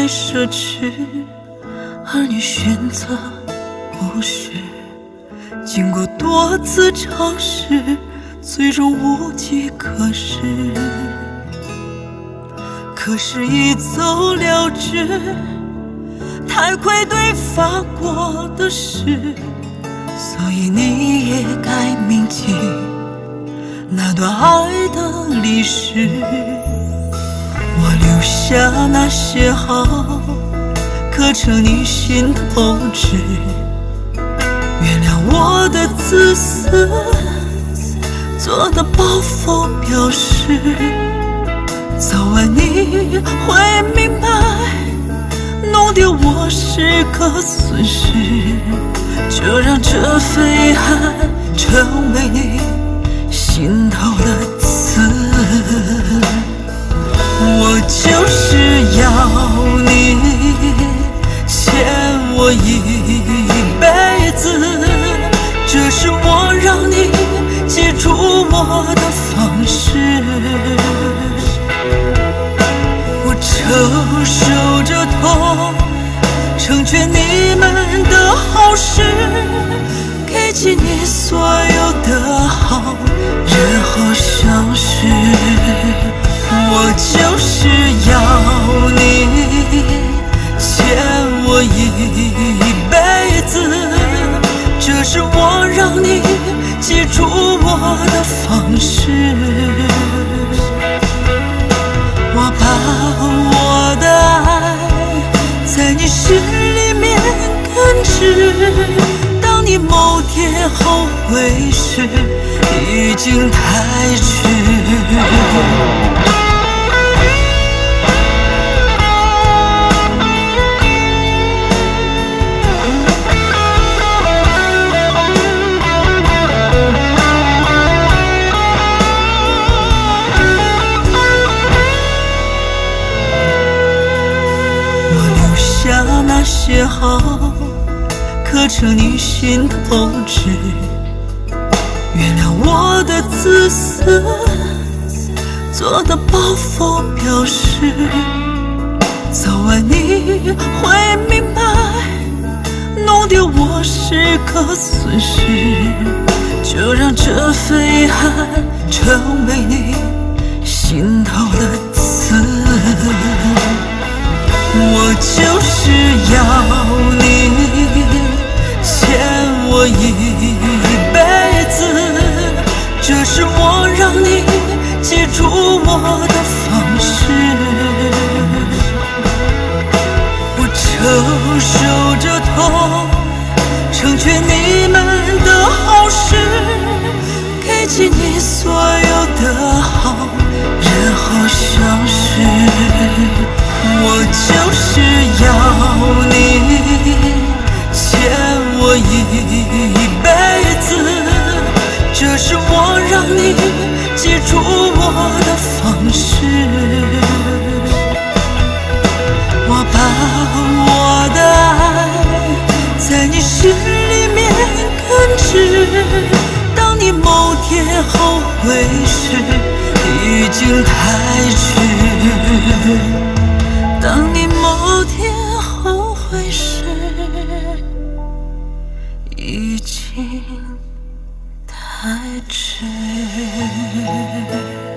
来奢侈，而你选择无视。经过多次尝试，最终无计可施。可是一走了之，太愧对发过的誓，所以你也该铭记那段爱的历史。我留下那些好，刻成你心头纸。原谅我的自私，做的抱负表示，早晚你会明白，弄丢我是个损失。就让这飞汉成为你心头的刺。我就是要你欠我一辈子，这是我让你记住我的方式。我承受着痛，成全你们的好事，给起你所有的好，然后消失。我就是要你欠我一辈子，这是我让你记住我的方式。我把我的爱在你心里面根植，当你某天后悔时，已经太迟。那些好，刻成你心头纸。原谅我的自私，做的抱负表示，早晚你会明白，弄丢我是个损失。就让这飞汉成为你心头的刺。我就是要你欠我一辈子，这是我让你记住我的方式。我承受着痛，成全你们的好事，给起你所有的好，然后消失。我就是要你欠我一辈子，这是我让你记住我的方式。我把我的爱在你心里面根植，当你某天后悔时，已经太迟。当你某天后悔时，已经太迟。